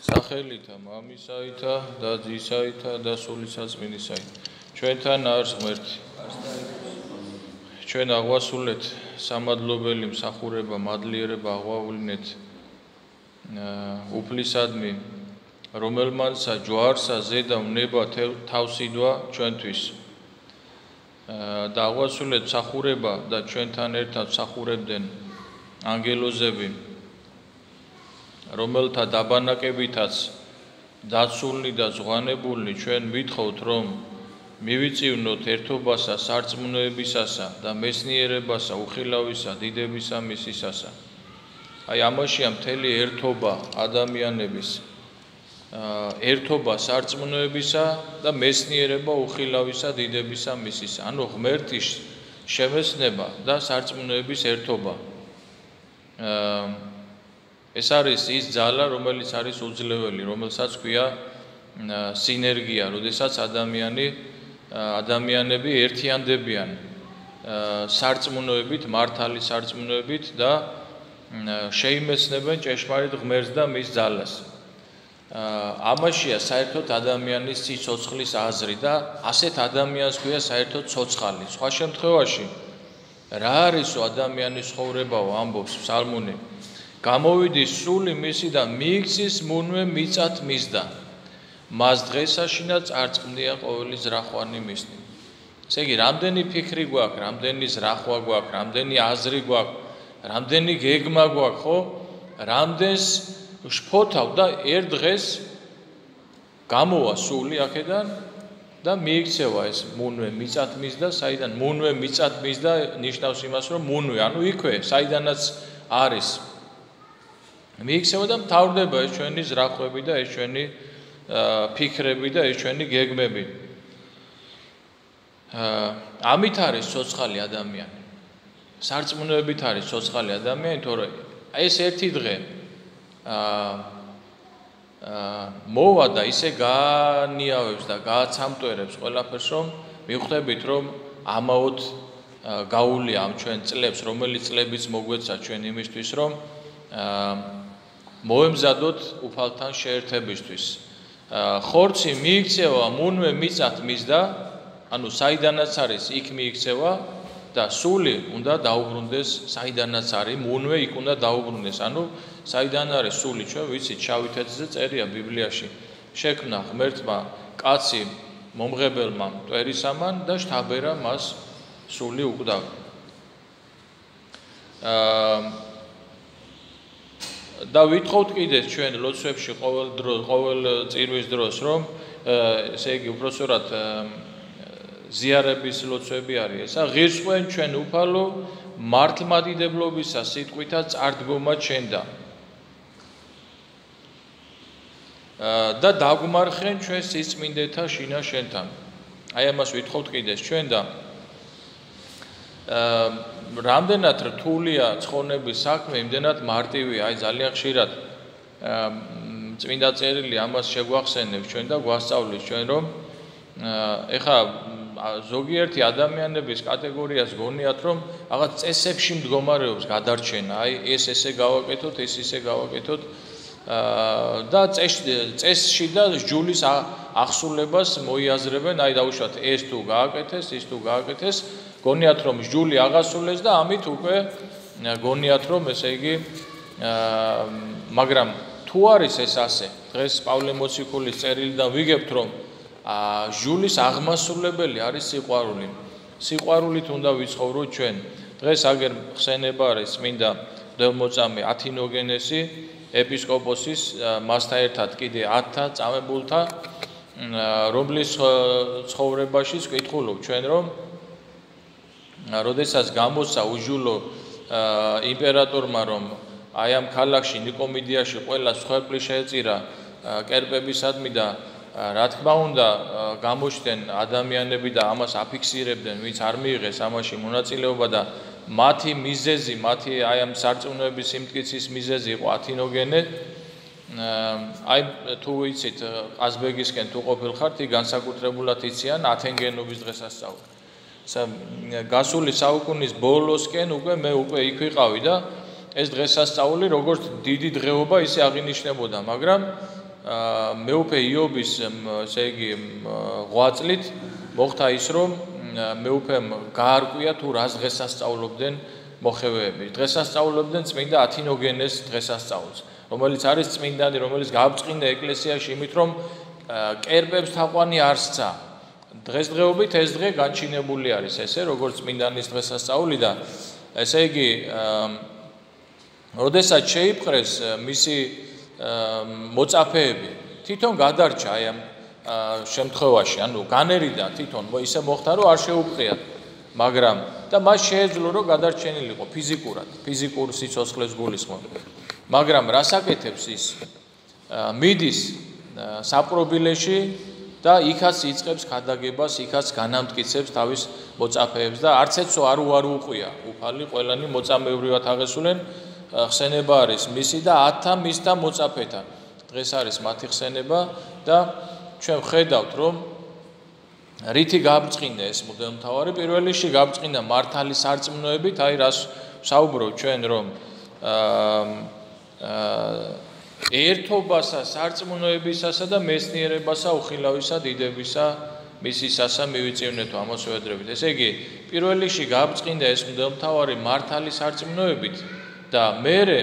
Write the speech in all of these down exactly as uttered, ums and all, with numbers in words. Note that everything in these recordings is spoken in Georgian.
სახელითა მამისაითა და ძისაითა და სულიწაწმინდისაითა. ჩვენთან არის ღმერთი. ჩვენ აღვასრულეთ სამადლობელი მსახურება, მადლიერება აღვავლინეთ უფლისადმი, რომელმანსა ჯვარსა ზედა უნება თავსიდვა ჩვენთვის. და აღვასრულეთ მსახურება და ჩვენთან ერთად მსახურებდნენ ანგელოზები, რომელთა დაბანაკებითაც დაცული და ზღვანებული ჩვენ ვითხოვთ, რომ მივიწივნოთ ერთობასა, სარწმუნოებისასა და მეცნიერებასა, უხილავისა, დიდებისა მისისასა. აი ამაშია მთელი ერთობა ადამიანების, ერთობა სარწმუნოებისა და მეცნიერება, უხილავისა, დიდებისა მისისა. ანუ ღმერთის შემეცნება და სარწმუნოების ერთობა. ეს არის ის ძალა, რომელიც არის უძლეველი, რომელსაც ქვია სინერგია, როდესაც ადამიანი ადამიანები ერთიანდებიან სარწმუნოებით, მართალი სარწმუნოებით და შეიმეცნებენ ჭეშმარიტ ღმერთს და მის ძალას. ამაშია საერთოდ ადამიანის სიცოცხლის აზრი და ასეთ ადამიანს ქვია საერთოდ ცოცხალი. სხვა შემთხვევაში რა არისო ადამიანის ცხოვრებაო, ამბობს ფსალმუნი. გამოვიდის სული მისიდან მიიქცის მუნვე მიწათ მისდა. მას დღესაშინა წარწყმდია ყოველი ზრახვანი მისნი. ესე იგი, რამდენი ფიქრი გვაქვს, რამდენი ზრახვა გვაქვს, რამდენი აზრი გვაქვს, რამდენი გეგმა გვაქვს, ხო? რამდენს შფოთავ და ერთ დღეს გამოვა სული აქედან და მიიქცევა ეს მუნვე მიწათ მისდა, საიდან მუნვე მიწათ მისდა ნიშნავს იმას, რომ მუნვე, ანუ იქვე, საიდანაც არის. მიიქცევა და მთავრდება ეს ჩვენი ზრახვები და ეს ჩვენი ფიქრები და ეს ჩვენი გეგმები. ამით არის ცოცხალი ადამიანი. სარწმუნოებით არის ცოცხალი ადამიანი, თორემ ეს ერთი დღე მოვა და ისე განიავებს და გააცამტვერებს ყველაფერს, რომ მივხვდებით, რომ ამაოდ გაულია ამ ჩვენ წლებს, რომელიც წლებიც მოგვეცა ჩვენ იმისთვის, რომ მოემზადოთ უფალთან შეერთებისთვის. ხორცი მიიქცევა მუნვე მიწათ მისდა, ანუ საიდანაც არის, იქ მიიქცევა და სული უნდა დაუბრუნდეს საიდანაც არის, მუნვე იქ უნდა დაუბრუნდეს. ანუ საიდან არის სული, ჩვენ ვიცით, შავი თეთრზე წერია ბიბლიაში. შექმნა ღმერთმა კაცი მომღებელმა მტვერისამან და შთაბერა მას სული უკვდავ. და ვითხოვთ კიდეც ჩვენ ლოცვებში ყოველ დროს, ყოველ წირვის დროს, რომ ესე იგი უпроსორად ზიარების ლოცვები არის ესა, ღირსყვენ ჩვენ უფალო მართლმადიდებლობისა სიტყვითა წარდგომა ჩენდა. და დაგმარხენ ჩვენ სიწმინდეთა შინა შენთან. აი ამას ვითხოვთ კიდეც ჩვენ და რამდენად რთულია ცხონების საქმე, იმდენად მარტივია, აი ძალიან ხშირად წმინდა წერილი ამას შეგვახსენებს ჩვენ და გვასწავლის ჩვენ, რომ ეხა ზოგიერთი ადამიანების კატეგორიას გონიათ, რომ რაღაც წესებში მდგომარეობს გადარჩენა, აი ეს ესე გავაკეთოთ, ეს ისე გავაკეთოთ და წესში და ჯულის აღსულებას მოიაზრებენ, აი დაუშვათ ეს თუ გააკეთეს, ის თუ გააკეთეს, გონიათ რომ ჯული აღასრულეს და ამით უკვე გონიათ რომ ესე იგი მაგრამ თუ არის ეს ასე, დღეს პავლე მოციქულის წერილიდან ვიგებთ რომ ჯულის აღმასრულებელი არის სიყვარული. სიყვარულით უნდა ვიცხოვროთ ჩვენ. დღეს აგერ ხსენება არის წმინდა მღვდელმოწამე ათინოგენესი ეპისკოპოსის მასთან ერთად კიდე ათთა წამებულთა, რომლის ცხოვრებაშიც ვკითხულობ ჩვენ, რომ როდესაც გამოსცა უჟულო იმპერატორმა, რომ აი ამ ქალაქში ნიკომიდიაში ყველა მსხვერპლი შეეწირა კერპებისადმი და რა თქმა უნდა გამოჩნდნენ ადამიანები და ამას აფიქსირებდნენ, ვინც არ მიიღეს ამაში მონაწილეობა და მათი მიზეზი, მათი აი ამ სარწმუნოების სიმტკიცის მიზეზი იყო ათინოგენე. აი თუ ვიცით ყაზბეგისკენ თუ ყოფილხართ, იქ განსაკუთრებულად იციან ათენგენობის დღესასწაული. გასული საუკუნის ბოლოსკენ უკვე მე უკვე იქ ვიყავი და ეს დღესასწაული როგორც დიდი დღეობა ისე აღინიშნებოდა, მაგრამ მეუფე იობის, ესე იგი, ღვაწლით მოხდა ის, რომ მეუფემ გაარკვია თუ რას დღესასწაულობდნენ მოხევეები. დღესასწაულობდნენ წმინდა ათინოგენეს დღესასწაულს, რომელიც არის წმინდანი, რომელიც გააბწყინდა ეკლესიაში იმით, რომ კერპებს თაყვანი არ სცა. დღესდღეობით ეს დღე განჩინებული არის ესე, როგორც წმინდანის დღესასწაული და ესე იგი, როდესაც შეიპყრეს მისი მოწაფეები, თვითონ გადარჩა აი ამ შემთხვევაში, ანუ განერიდა თვითონ ისე მოხდა, რომ არ შეუპყრიათ, მაგრამ და მას შეეძლო, რომ გადარჩენილიყო ფიზიკურად, ფიზიკურ სიცოცხლეს გულისხმობ. მაგრამ რას აკეთებს ის? მიდის საპრობილეში და იქაც იწყებს ქადაგებას, იქაც განამტკიცებს თავის მოწაფეებს და არც ეცო არ უარუყია. უფალი ყველანი მოწამეებრივად აღესულენ, ხსენება არის მისი და ათთა მისთა მოწაფეთა. დღეს არის მათი ხსენება და ჩვენ ვხედავთ, რომ რითი გააბწყინდა ეს მღვდელმთავარი, პირველ რიგში გააბწყინდა მართალი სარწმუნოებით, აი რას ვსაუბრობ ჩვენ, რომ ერთობასა, სარწმუნოებისასა და მეცნიერებასა, უხილავისა, დიდებისა, მისისასა მივიწივნეთო ამას ვედრებით. ესე იგი, პირველ რიგში გააბწყინდა ეს მღვდელმთავარი მართალი სარწმუნოებით და მერე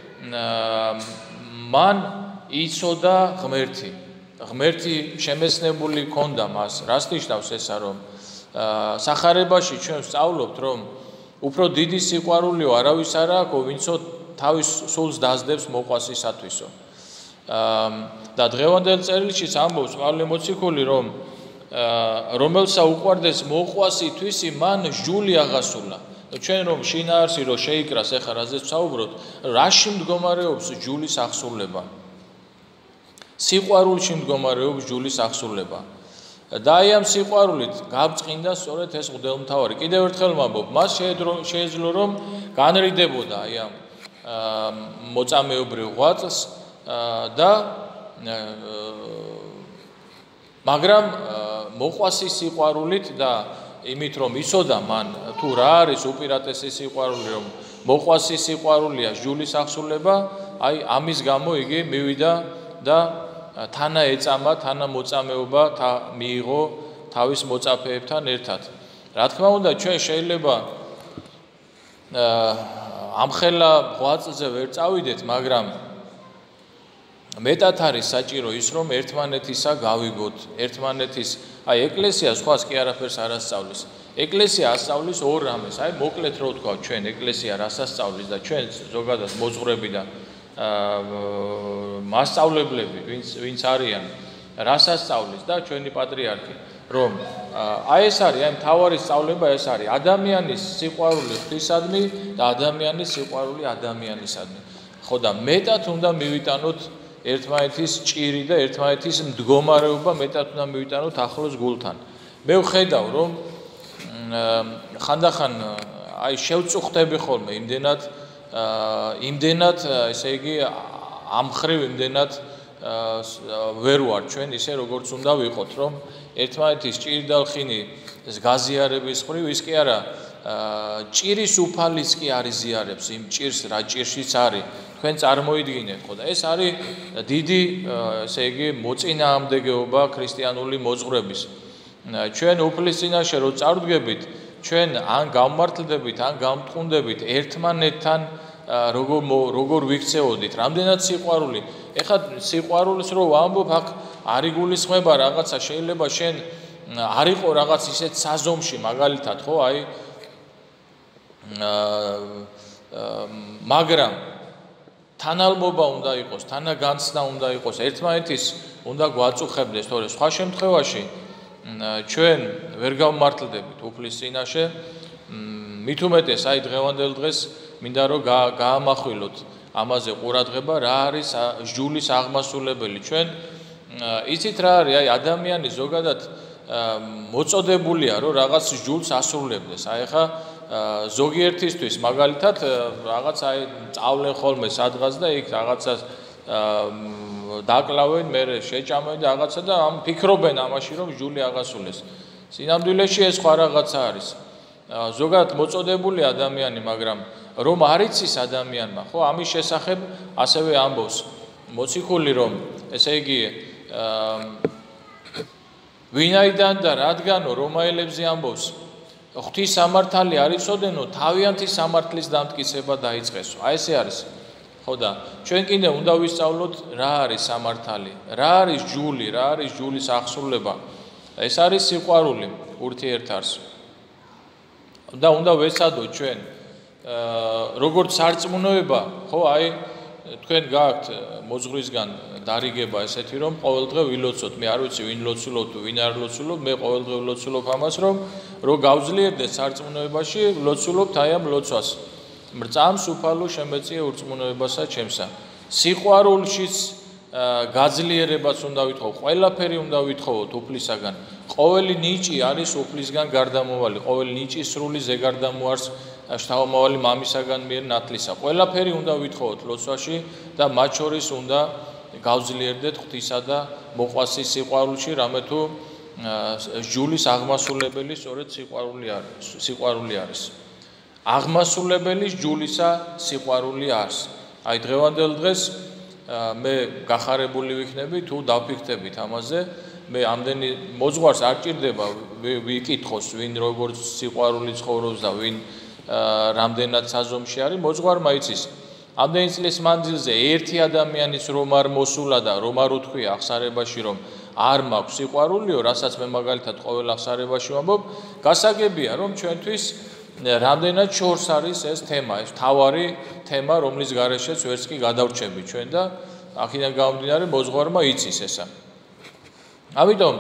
მან იცოდა ღმერთი. ღმერთი შემეცნებული ჰქონდა მას. რას ნიშნავს ესა, რომ სახარებაში ჩვენ ვსწავლობთ, რომ უფრო დიდი სიყვარულიო არავის არ აქვს, ვინცო თავის სულს დაძდებს მოყვასისათვისო. და დღევანდელ წერილშიც ამბობს პავლე მოციქული, რომ რომელსა უყვარდეს მოყვასი თვისი, მან ჟული აღასულა. ჩვენ რომ შინაარსი რო შეიკრას, ეხლა რაზეც ვსაუბრობთ, რაში მდგომარეობს ჟულის აღსრულება? სიყვარულში მდგომარეობს ჟულის აღსრულება. და აი ამ სიყვარულით გააბწყინდა სწორედ ეს მღვდელმთავარი. კიდევ ერთხელ ვამბობ, მას შეეძლო რომ განრიდებოდა აი ამ მოწამეობრივ ღვაწლს და მაგრამ მოყვასის სიყვარულით და იმით რომ იცოდა მან თუ რა არის უპირატესი სიყვარული, რომ მოყვასის სიყვარულია ჟულის აღსრულება, აი ამის გამო იგი მივიდა და თანა ეწამა, თანა მოწამეობა მიიღო თავის მოწაფეებთან ერთად. რა თქმა უნდა, ჩვენ შეიძლება ამხელა ღვაწლზე ვერ წავიდეთ, მაგრამ მეტად არის საჭირო ის, რომ ერთმანეთისა გავიგოთ, ერთმანეთის, აი ეკლესია სხვას კი არაფერს არ ასწავლის. ეკლესია ასწავლის ორ რამეს. აი მოკლედ რო ვთქვა, ჩვენ ეკლესია რას ასწავლის და ჩვენ ზოგადად მოძღვრები და მასწავლებლები, ვინც ვინც არიან, რას ასწავლის და ჩვენი პატრიარქი, რომ აი ეს არის, აი მთავარი სწავლება ეს არის ადამიანის სიყვარული ღვთისადმი და ადამიანის სიყვარული ადამიანისადმი. ხო და მეტად უნდა მივიტანოთ ერთმანეთის ჭირი და ერთმანეთის მდგომარეობა, მეტად უნდა მივიტანოთ ახლოს გულთან. მე ვხედავ, რომ ხანდახან აი შევწუხდები ხოლმე იმდენად იმდენად, ესე იგი, ამხრივ იმდენად ვერ ვარ ჩვენ ისე როგორც უნდა ვიყოთ, რომ ერთმანეთის ჭირდალხინი ეს გაზიარების ხრივ ის კი არა, ჭირის უფალიც კი არ იზიარებს იმ ჭირს, რა ჭირშიც არის. თქვენ წარმოიდგინეთ, ხო და ეს არის დიდი, ესე იგი, მოწინააღმდეგეობა ქრისტიანული მოძღვრების. ჩვენ უფლის წინაშე რო წარვდგებით, ჩვენ ან გამმართლდებით, ან გამტყუნდებით ერთმანეთთან როგორ როგორ ვიქცეოდით, რამდენად სიყვარული. ეხლა სიყვარულს რო ვამბობ, აქ არ იგულისხმება რაღაცა, შეიძლება შენ არ იყო რაღაც ისეთ საზომში, მაგალითად, ხო, აი მაგრამ თანალმობა უნდა იყოს, თანაგანცდა უნდა იყოს, ერთმანეთის უნდა გვაწუხებდეს, თორე სხვა შემთხვევაში ჩვენ ვერ გავმართლდებით უფლის წინაშე, მით უმეტეს აი დღევანდელ დღეს მინდა რომ გაამახვილოთ ამაზე ყურადღება, რა არის ჟულის აღმასულებელი. ჩვენ იცით რა არის, აი ადამიანი ზოგადად მოწოდებულია, რომ რაღაც ჟულს ასრულებდეს. აი ხა ზოგიერთისთვის მაგალითად რაღაც აი წავლენ ხოლმე სადღაც და იქ რაღაცას დაკლავენ, მე შეჭამენ და რაღაცა და ამ ფიქრობენ ამაში, რომ ჟული აღასრულეს. სინამდვილეში ეს სხვა რაღაცა არის. ზოგადად მოწოდებული ადამიანი, მაგრამ რომ არ იცის ადამიანმა, ხო, ამის შესახებ ასევე ამბობს მოციქული, რომ ესე იგი ვინაიდან და რადგანო რომაელებზე ამბობს ღვთის სამართალი არ იცოდნენ, თავიანთი სამართლის დამტკიცება დაიწყესო. აი ესე არის. ხო და ჩვენ კიდე უნდა ვისწავლოთ რა არის სამართალი, რა არის ჯული, რა არის ჯულის აღსრულება. ეს არის სიყვარული ურთიერთარს. და უნდა ვეცადოთ ჩვენ როგორც სარწმუნოება, ხო, აი თქვენ გააქვთ მოძღვრისგან დარიგება ესეთი რომ ყოველდღე ვილოცოთ, მე არ ვიცი ვინ ლოცულობ თუ ვინ არ ლოცულობ, მე ყოველდღე ვილოცულობ ამას რომ რო გავძლიერდეთ სარწმუნოებაში, ვლოცულობთ აი ამ ლოცვას. მრწამს უფალო შემეწიე ურწმუნოებასა ჩემსა. სიყვარულშიც გაძლიერებას უნდა ვითხოვოთ, ყველაფერი უნდა ვითხოვოთ უფლისაგან. ყოველი ნიჭი არის უფლისგან გარდამავალი, ყოველი ნიჭი სრული ზეგარდამოარს შთამომავალი მამისაგან მიერ ნათლისა. ყველაფერი უნდა ვითხოვოთ ლოცვაში და მათ შორის უნდა გავძლიერდეთ ღვთისა და მოყვასის სიყვარულში, რამე თუ ჯულის აღმასულებელი სწორედ სიყვარული არის, სიყვარული არის. აღმასულებელი ჯულისა სიყვარული არის. აი დღევანდელ დღეს მე გახარებული ვიქნები თუ დავფიქრდებით ამაზე, მე ამდენი მოძღვარს არ ჭირდება ვიკითხოს ვინ როგორც სიყვარული ცხოვრობს და ვინ რამდენად საზომში არის, მოძღვარმა იცის. ამდენი წლის მანძილზე ერთი ადამიანის რომ არ მოსულა და რომ არ უთქვია აღსარებაში რომ არ მაქვს სიყვარულიო, რასაც მე მაგალითად ყოველ აღსარებაში ვამბობ, გასაგებია რომ ჩვენთვის რამდენად შორს არის ეს თემა, ეს თავარი თემა, რომლის გარეშეც ვერც კი გადავრჩები ჩვენ და აქედან გამომდინარე მოძღვარმა იცის ესა. ამიტომ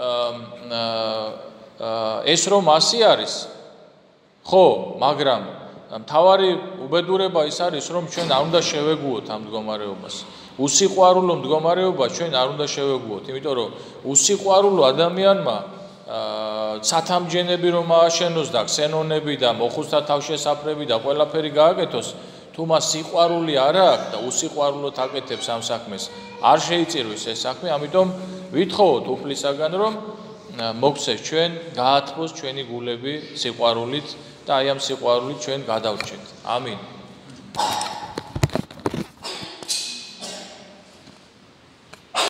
ეს რომ ასე არის, ხო, მაგრამ მთავარი უბედურება ის არის, რომ ჩვენ არ უნდა შევეგუოთ ამ მდგომარეობას. უსიყვარულო მდგომარეობა ჩვენ არ უნდა შევეგუოთ, იმიტომ რომ უსიყვარულო ადამიანმა ცათამჯენები რომ ააშენოს და ქსენონები და მოხუცთა თავშესაფრები და ყველაფერი გააკეთოს, თუ მას სიყვარული არ აქვს და უსიყვარულოდ აკეთებს ამ საქმეს, არ შეიწირვის ეს საქმე, ამიტომ ვითხოვოთ უფლისაგან, რომ მოგცეს ჩვენ, გაათბოს ჩვენი გულები სიყვარულით და აი ამ სიყვარულით ჩვენ გადავრჩეთ. ამინ.